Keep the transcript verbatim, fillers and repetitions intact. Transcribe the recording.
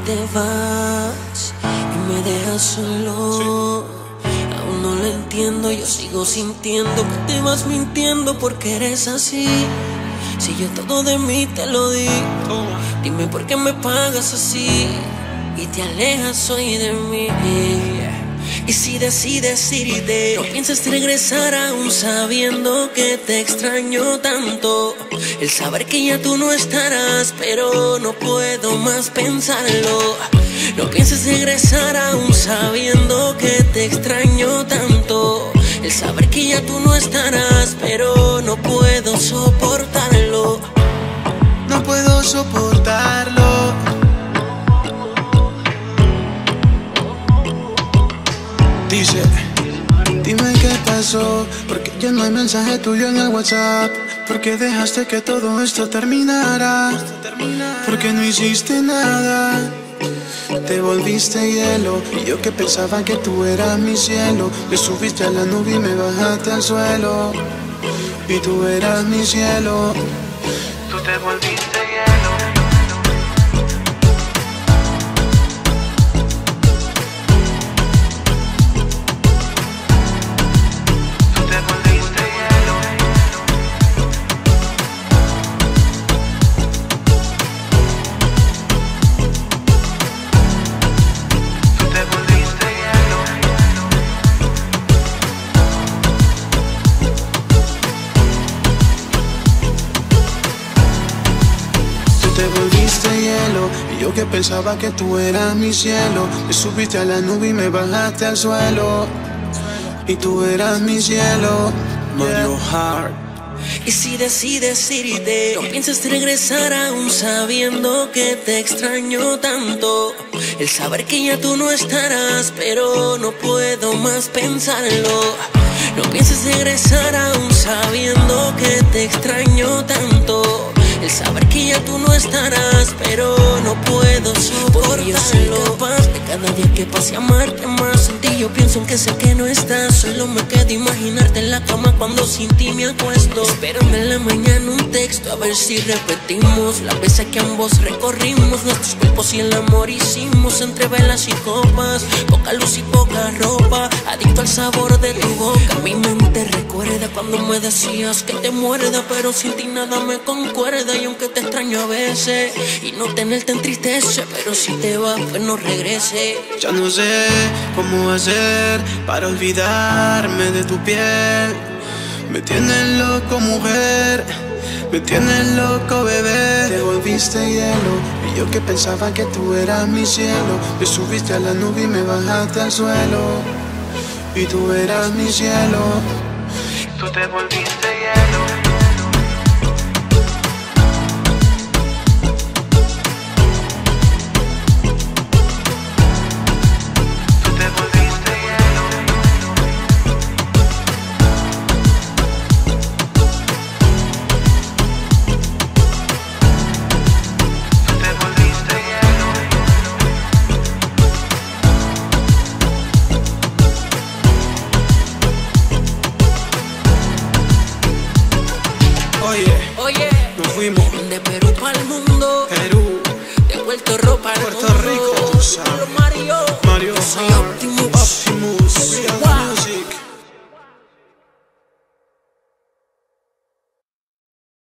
te vas y me dejas solo. Aún no lo entiendo, yo sigo sintiendo que te vas mintiendo porque eres así. Si yo todo de mí te lo di, dime por qué me pagas así y te alejas hoy de mí. Y si decides irte, no pienses regresar aún sabiendo que te extraño tanto. El saber que ya tú no estarás, pero no puedo más pensarlo. No pienses regresar aún sabiendo que te extraño tanto. El saber que ya tú no estarás, pero no puedo soportarlo. No puedo soportarlo. Dice, dime qué pasó, porque ya no hay mensaje tuyo en el WhatsApp. Porque dejaste que todo esto terminara. Porque no hiciste nada. Te volviste hielo, y yo que pensaba que tú eras mi cielo. Me subiste a la nube y me bajaste al suelo. Y tú eras mi cielo. Tú te volviste hielo. Te volviste hielo, y yo que pensaba que tú eras mi cielo. Me subiste a la nube y me bajaste al suelo. Y tú eras mi cielo. Mario Hart. Y si decides irte, no pienses regresar aún sabiendo que te extraño tanto. El saber que ya tú no estarás, pero no puedo más pensarlo. No pienses regresar aún sabiendo que te extraño tanto. El saber que ya tú no estarás, pero no puedo soportarlo. Porque yo soy capaz de cada día que pase amarte más. En ti yo pienso en que sé que no estás. Solo me queda imaginarte en la cama cuando sin ti me acuesto. Espérame en la mañana un texto a ver si repetimos las veces que ambos recorrimos nuestros cuerpos y el amor hicimos entre velas y copas. Poca luz y poca ropa, adicto al sabor de tu boca. Mi mente recuerda cuando me decías que te muerda, pero sin ti nada me concuerda. Y aunque te extraño a veces y no tenerte entristece, pero si te vas pues no regrese. Ya no sé cómo hacer para olvidarme de tu piel. Me tienes loco mujer, me tienes loco bebé. Te volviste hielo, y yo que pensaba que tú eras mi cielo. Me subiste a la nube y me bajaste al suelo. Y tú eras mi cielo. Tú te volviste hielo. Oye, nos fuimos de Perú para el mundo, Perú, de Puerto Rico para el mundo.